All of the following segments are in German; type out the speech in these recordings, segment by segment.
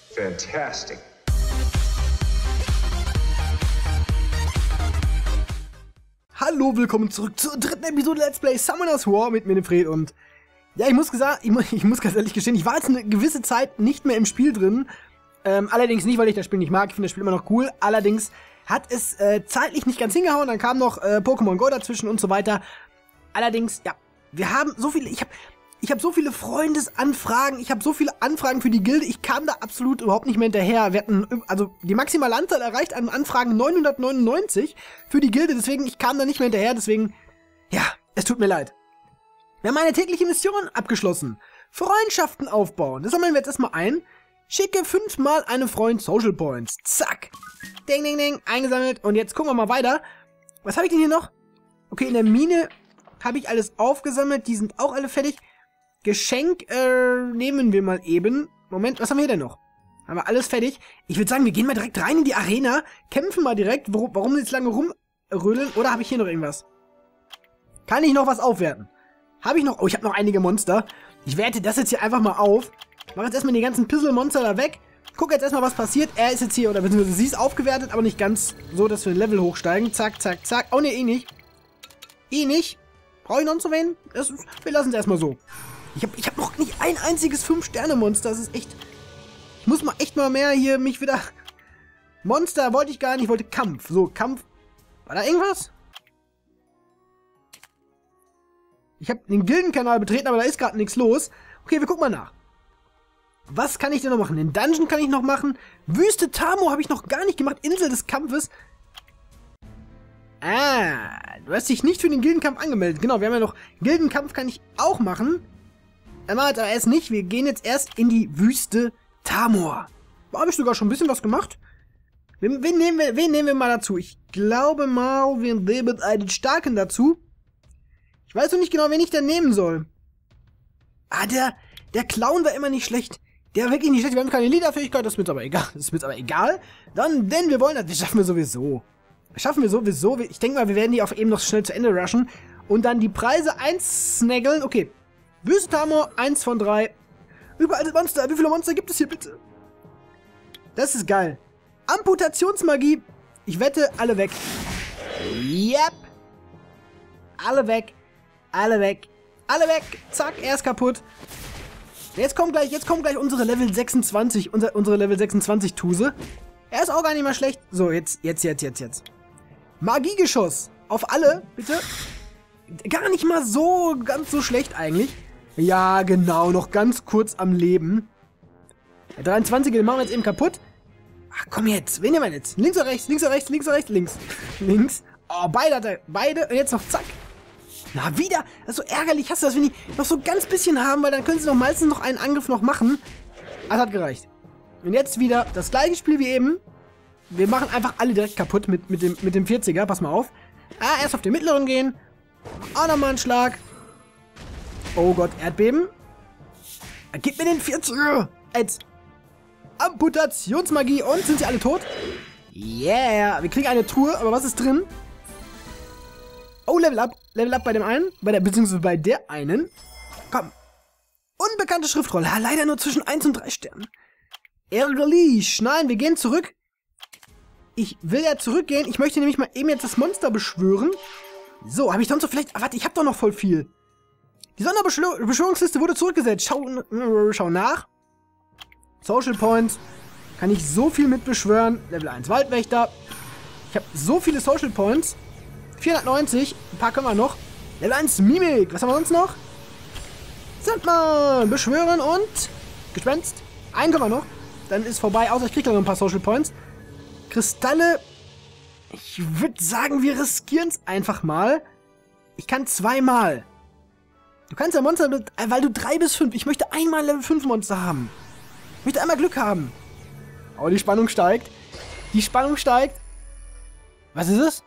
Fantastic. Hallo, willkommen zurück zur dritten Episode Let's Play Summoners War mit Minifred und... Ja, ich muss ganz ehrlich gestehen, ich war jetzt eine gewisse Zeit nicht mehr im Spiel drin. Allerdings nicht, weil ich das Spiel nicht mag, ich finde das Spiel immer noch cool. Allerdings hat es zeitlich nicht ganz hingehauen, dann kam noch Pokémon Go dazwischen und so weiter. Allerdings, ja, wir haben so viele... Ich habe so viele Freundesanfragen, ich habe so viele Anfragen für die Gilde, ich kam da absolut überhaupt nicht mehr hinterher. Wir hatten, also die maximale Anzahl erreicht an Anfragen 999 für die Gilde, deswegen, ich kam da nicht mehr hinterher, deswegen, ja, es tut mir leid. Wir haben eine tägliche Mission abgeschlossen. Freundschaften aufbauen, das sammeln wir jetzt erstmal ein. Schicke 5-mal eine Freund Social Points, zack. Ding, ding, ding, eingesammelt und jetzt gucken wir mal weiter. Was habe ich denn hier noch? Okay, in der Mine habe ich alles aufgesammelt, die sind auch alle fertig. Geschenk, nehmen wir mal eben. Moment, was haben wir hier denn noch? Haben wir alles fertig? Ich würde sagen, wir gehen mal direkt rein in die Arena, kämpfen mal direkt. Warum jetzt lange rumrödeln? Oder habe ich hier noch irgendwas? Kann ich noch was aufwerten? Habe ich noch... Oh, ich habe noch einige Monster. Ich werte das jetzt hier einfach mal auf. Mach jetzt erstmal die ganzen Pissel-Monster da weg. Guck jetzt erstmal, was passiert. Er ist jetzt hier, oder beziehungsweise sie ist aufgewertet, aber nicht ganz so, dass wir ein Level hochsteigen. Zack, zack, zack. Oh, ne, eh nicht. Eh nicht. Brauche ich noch zu wen? Wir lassen es erstmal so. Ich hab noch nicht ein einziges 5-Sterne-Monster. Das ist echt... Ich muss mal echt mal mehr hier mich wieder... Monster wollte ich gar nicht. Ich wollte Kampf. So, Kampf. War da irgendwas? Ich habe den Gildenkanal betreten, aber da ist gerade nichts los. Okay, wir gucken mal nach. Was kann ich denn noch machen? Den Dungeon kann ich noch machen. Wüste Tamo habe ich noch gar nicht gemacht. Insel des Kampfes. Ah, du hast dich nicht für den Gildenkampf angemeldet. Genau, wir haben ja noch... Gildenkampf kann ich auch machen. Aber erst nicht. Wir gehen jetzt erst in die Wüste Tamor. Da habe ich sogar schon ein bisschen was gemacht. Wen nehmen wir mal dazu? Ich glaube mal, wir nehmen einen Starken dazu. Ich weiß noch nicht genau, wen ich da nehmen soll. Ah, der Clown war immer nicht schlecht. Der war wirklich nicht schlecht. Wir haben keine Leaderfähigkeit, das ist mir aber egal. Denn wir wollen das. Das schaffen wir sowieso. Ich denke mal, wir werden die auf eben noch schnell zu Ende rushen. Und dann die Preise einsnaggeln. Okay. Wüste Tamor, 1 von 3. Überall sind Monster. Wie viele Monster gibt es hier bitte? Das ist geil. Amputationsmagie. Ich wette, alle weg. Yep. Alle weg. Alle weg. Alle weg. Zack, er ist kaputt. Jetzt kommt gleich unsere Level 26. Unsere Level 26 Tuse. Er ist auch gar nicht mal schlecht. So, jetzt. Magiegeschoss. Auf alle, bitte. Gar nicht mal so, ganz so schlecht eigentlich. Ja, genau, noch ganz kurz am Leben. Der 23er, den machen wir jetzt eben kaputt. Ach, komm jetzt. Wen nehmen wir jetzt? Links oder rechts? Links oder rechts? Links oder rechts? Links. Links. Oh, beide hat er. Beide. Und jetzt noch zack. Na, wieder. Das ist so ärgerlich. Hast du das, wenn die noch so ganz bisschen haben, weil dann können sie noch meistens noch einen Angriff noch machen. Das hat gereicht. Und jetzt wieder das gleiche Spiel wie eben. Wir machen einfach alle direkt kaputt mit dem 40er. Pass mal auf. Ah, erst auf den mittleren gehen. Auch nochmal einen Schlag. Oh Gott, Erdbeben. Gib mir den 40er. Jetzt. Amputationsmagie. Und sind sie alle tot? Yeah. Wir kriegen eine Truhe, aber was ist drin? Oh, Level up. Level up bei dem einen. Beziehungsweise bei der einen. Komm. Unbekannte Schriftrolle. Ja, leider nur zwischen 1 und 3 Sternen. Ärgerlich. Nein, wir gehen zurück. Ich will ja zurückgehen. Ich möchte nämlich mal eben jetzt das Monster beschwören. So, habe ich sonst so vielleicht... Ah, warte, ich habe doch noch voll viel. Die Sonderbeschwörungsliste wurde zurückgesetzt. Schau nach. Social Points. Kann ich so viel mit beschwören. Level 1 Waldwächter. Ich habe so viele Social Points. 490. Ein paar können wir noch. Level 1 Mimik. Was haben wir sonst noch? Sandmann. Beschwören und... Gespenst. Einen können wir noch. Dann ist vorbei. Außer ich kriege noch ein paar Social Points. Kristalle. Ich würde sagen, wir riskieren es einfach mal. Ich kann 2-mal. Du kannst ja Monster mit... Weil du 3 bis 5. Ich möchte einmal Level 5 Monster haben. Ich möchte einmal Glück haben. Oh, die Spannung steigt. Die Spannung steigt. Was ist es?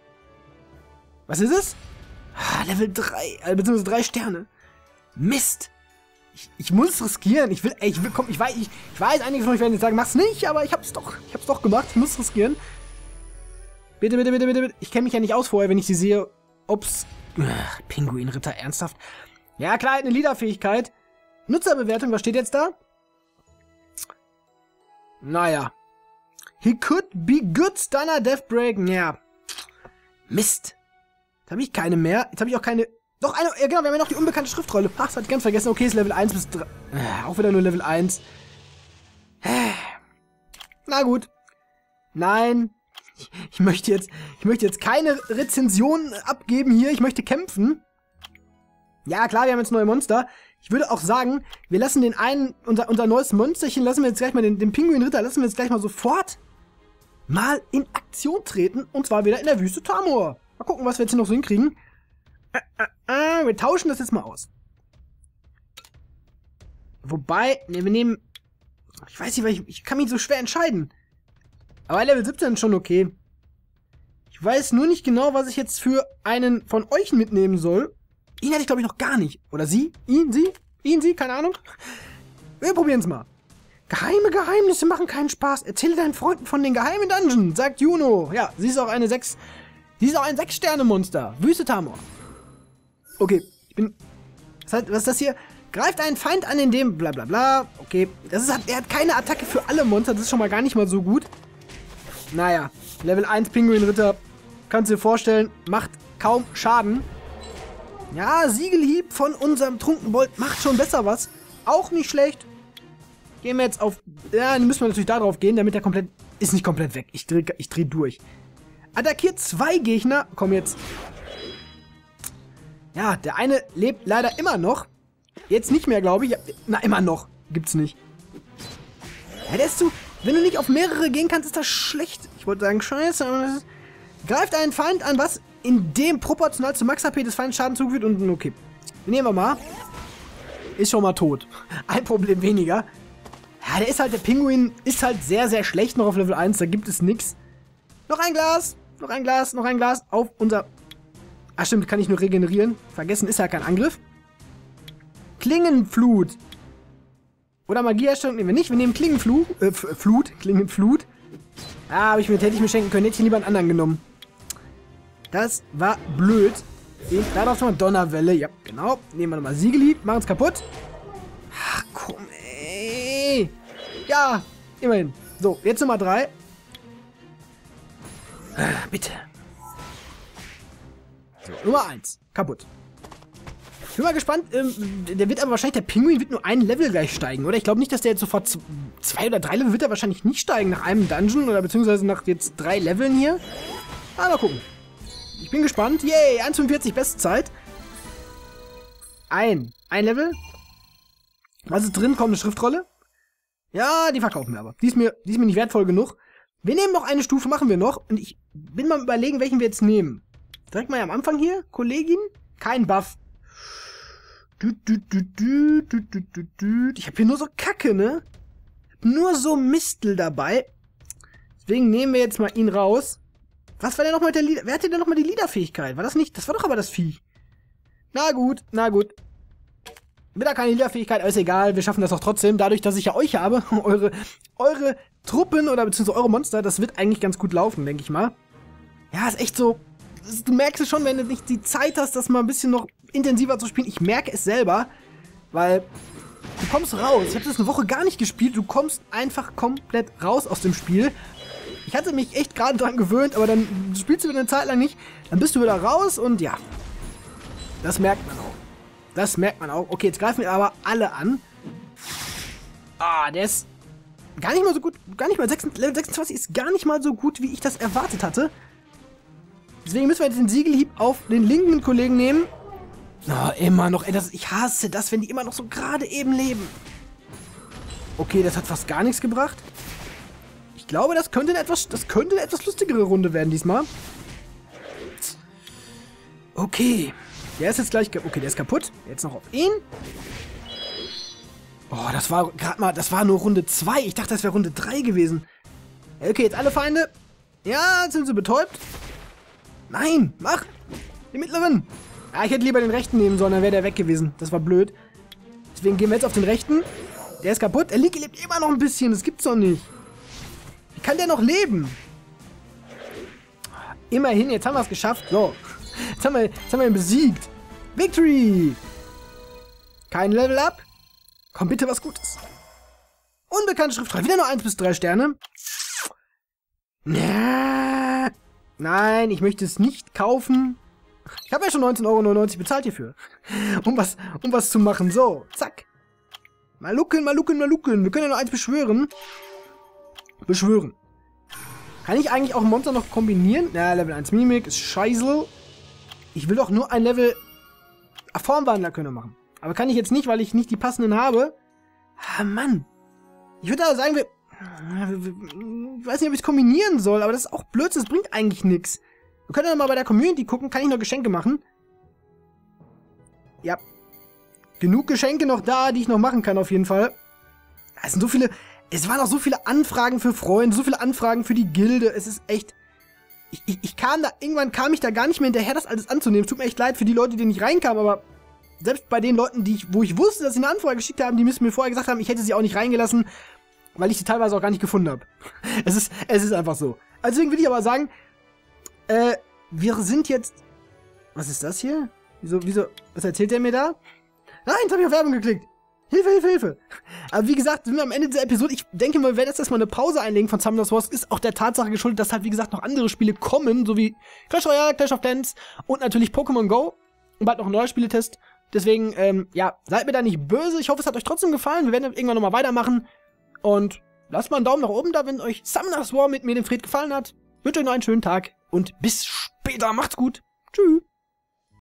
Was ist es? Ah, Level 3. Beziehungsweise 3 Sterne. Mist. Ich muss es riskieren. Ich weiß, einige von euch werden jetzt sagen, mach's nicht, aber ich hab's doch gemacht. Ich muss es riskieren. Bitte, bitte, bitte, bitte, bitte. Ich kenne mich ja nicht aus vorher, wenn ich sie sehe. Ups. Pinguinritter, ernsthaft? Ja, klar, eine Leaderfähigkeit. Nutzerbewertung, was steht jetzt da? Naja. He could be good Stunner Death Break. Ja. Mist. Jetzt habe ich keine mehr. Jetzt habe ich auch keine... Doch, eine... Ja genau, wir haben ja noch die unbekannte Schriftrolle. Ach, das hatte ich ganz vergessen. Okay, ist Level 1 bis 3. Auch wieder nur Level 1. Na gut. Nein. Ich möchte jetzt keine Rezension abgeben hier. Ich möchte kämpfen. Ja, klar, wir haben jetzt neue Monster. Ich würde auch sagen, wir lassen den einen, unser neues Monsterchen, lassen wir jetzt gleich mal, den Pinguinritter, lassen wir jetzt gleich mal sofort mal in Aktion treten. Und zwar wieder in der Wüste Tamor. Mal gucken, was wir jetzt hier noch so hinkriegen. Wir tauschen das jetzt mal aus. Wobei, ne, wir nehmen... Ich weiß nicht, weil ich kann mich so schwer entscheiden. Aber Level 17 ist schon okay. Ich weiß nur nicht genau, was ich jetzt für einen von euch mitnehmen soll. Ihn hatte ich, glaube ich, noch gar nicht. Oder sie? Ihn, sie? Keine Ahnung. Wir probieren es mal. Geheime Geheimnisse machen keinen Spaß. Erzähle deinen Freunden von den geheimen Dungeons, sagt Juno. Ja, sie ist auch ein 6-Sterne-Monster. Wüste Tamor. Okay, was ist das hier? Greift einen Feind an, in dem bla bla bla. Okay, er hat keine Attacke für alle Monster. Das ist schon mal gar nicht mal so gut. Naja, Level 1 Pinguinritter. Kannst du dir vorstellen, macht kaum Schaden. Ja, Siegelhieb von unserem Trunkenbold macht schon besser was. Auch nicht schlecht. Gehen wir jetzt auf... Ja, dann müssen wir natürlich da drauf gehen, damit der komplett... Ist nicht komplett weg. Ich dreh durch. Attackiert 2 Gegner. Komm jetzt. Ja, der eine lebt leider immer noch. Jetzt nicht mehr, glaube ich. Na, immer noch. Gibt's nicht. Ja, der ist zu... Wenn du nicht auf mehrere gehen kannst, ist das schlecht. Ich wollte sagen, scheiße. Aber das ist, greift einen Feind an, was in dem proportional zu Max HP des Feindes Schaden zugeführt. Und okay. Nehmen wir mal. Ist schon mal tot. Ein Problem weniger. Ja, der Pinguin ist halt sehr, sehr schlecht noch auf Level 1. Da gibt es nichts. Noch ein Glas. Noch ein Glas. Noch ein Glas. Auf unser... Ach stimmt, kann ich nur regenerieren. Vergessen, ist ja kein Angriff. Klingenflut. Oder Magieerstellung nehmen wir nicht. Wir nehmen Klingenflut. Klingenflut. Ah, hätte ich mir schenken können. Hätte ich lieber einen anderen genommen. Das war blöd. Darauf schon mal Donnerwelle. Ja, genau. Nehmen wir nochmal Siegelhieb. Machen es kaputt. Ach, komm, ey. Ja, immerhin. So, jetzt Nummer 3. Bitte. So, Nummer 1. Kaputt. Ich bin mal gespannt. Der wird aber wahrscheinlich, der Pinguin wird nur ein Level gleich steigen, oder? Ich glaube nicht, dass der jetzt sofort 2 oder 3 Level wird er wahrscheinlich nicht steigen nach einem Dungeon oder beziehungsweise nach jetzt 3 Leveln hier. Aber mal gucken. Ich bin gespannt. Yay, 1,45 Bestzeit. Ein Level. Was ist drin? Kommt eine Schriftrolle. Ja, die verkaufen wir aber. Die ist mir nicht wertvoll genug. Wir nehmen noch eine Stufe, machen wir noch. Und ich bin mal überlegen, welchen wir jetzt nehmen. Direkt mal am Anfang hier. Kollegin. Kein Buff. Ich habe hier nur so Kacke, ne? Nur so Mistel dabei. Deswegen nehmen wir jetzt mal ihn raus. Was war denn nochmal mit der Leader? Wer hatte denn nochmal die Leaderfähigkeit? War das nicht? Das war doch aber das Vieh. Na gut, na gut. Wieder keine Leaderfähigkeit, aber ist egal. Wir schaffen das auch trotzdem. Dadurch, dass ich ja euch habe, eure Truppen oder beziehungsweise eure Monster, das wird eigentlich ganz gut laufen, denke ich mal. Ja, ist echt so. Du merkst es schon, wenn du nicht die Zeit hast, das mal ein bisschen noch intensiver zu spielen. Ich merke es selber, weil du kommst raus. Ich habe das eine Woche gar nicht gespielt. Du kommst einfach komplett raus aus dem Spiel. Ich hatte mich echt gerade dran gewöhnt, aber dann spielst du wieder eine Zeit lang nicht. Dann bist du wieder raus und ja. Das merkt man auch. Das merkt man auch. Okay, jetzt greifen wir aber alle an. Ah, der ist gar nicht mal so gut. Gar nicht mal. Level 26 ist gar nicht mal so gut, wie ich das erwartet hatte. Deswegen müssen wir jetzt den Siegelhieb auf den linken Kollegen nehmen. Oh, immer noch. Ey, ich hasse das, wenn die immer noch so gerade eben leben. Okay, das hat fast gar nichts gebracht. Ich glaube, das könnte eine etwas lustigere Runde werden diesmal. Okay. Der ist jetzt gleich... Okay, der ist kaputt. Jetzt noch auf ihn. Oh, das war gerade mal... Das war nur Runde 2. Ich dachte, das wäre Runde 3 gewesen. Okay, jetzt alle Feinde. Ja, jetzt sind sie betäubt. Nein, mach! Den mittleren! Ah, ich hätte lieber den rechten nehmen sollen, dann wäre der weg gewesen. Das war blöd. Deswegen gehen wir jetzt auf den rechten. Der ist kaputt. Er lebt immer noch ein bisschen. Das gibt's doch nicht. Wie kann der noch leben? Immerhin, jetzt haben wir es geschafft. So. Jetzt haben wir ihn besiegt. Victory! Kein Level Up. Komm, bitte was Gutes. Unbekannte Schriftrolle. Wieder nur 1 bis 3 Sterne. Nein, ich möchte es nicht kaufen. Ich habe ja schon 19,99 € bezahlt hierfür. Um was zu machen. So, zack. Maluken. Wir können ja noch eins beschwören. Kann ich eigentlich auch ein Monster noch kombinieren? Ja, Level 1 Mimik ist scheiße. Ich will doch nur ein Level Formwandler können machen. Aber kann ich jetzt nicht, weil ich nicht die passenden habe. Ah, Mann. Ich würde aber sagen, ich weiß nicht, ob ich es kombinieren soll, aber das ist auch Blödsinn, das bringt eigentlich nichts. Wir können ja mal bei der Community gucken, kann ich noch Geschenke machen? Ja. Genug Geschenke noch da, die ich noch machen kann auf jeden Fall. Es sind so viele, es waren auch so viele Anfragen für Freunde, so viele Anfragen für die Gilde, es ist echt... Irgendwann kam ich da gar nicht mehr hinterher, das alles anzunehmen. Es tut mir echt leid für die Leute, die nicht reinkamen, aber selbst bei den Leuten, wo ich wusste, dass sie eine Anfrage geschickt haben, die müssen mir vorher gesagt haben, ich hätte sie auch nicht reingelassen, weil ich sie teilweise auch gar nicht gefunden habe. Es ist einfach so. Also deswegen will ich aber sagen, wir sind jetzt... Was ist das hier? Wieso, was erzählt der mir da? Nein, jetzt habe ich auf Werbung geklickt. Hilfe. Aber wie gesagt, sind wir am Ende dieser Episode. Ich denke mal, wir werden jetzt erstmal eine Pause einlegen von Summoners Wars. Ist auch der Tatsache geschuldet, dass halt, wie gesagt, noch andere Spiele kommen, so wie Clash Royale, Clash of Clans und natürlich Pokémon Go. Und bald noch ein neuer Spieletest. Deswegen, ja, seid mir da nicht böse. Ich hoffe, es hat euch trotzdem gefallen. Wir werden irgendwann nochmal weitermachen. Und lasst mal einen Daumen nach oben da, wenn euch Summoners War mit mir, dem Fred, gefallen hat. Ich wünsche euch noch einen schönen Tag und bis später. Macht's gut. Tschüss.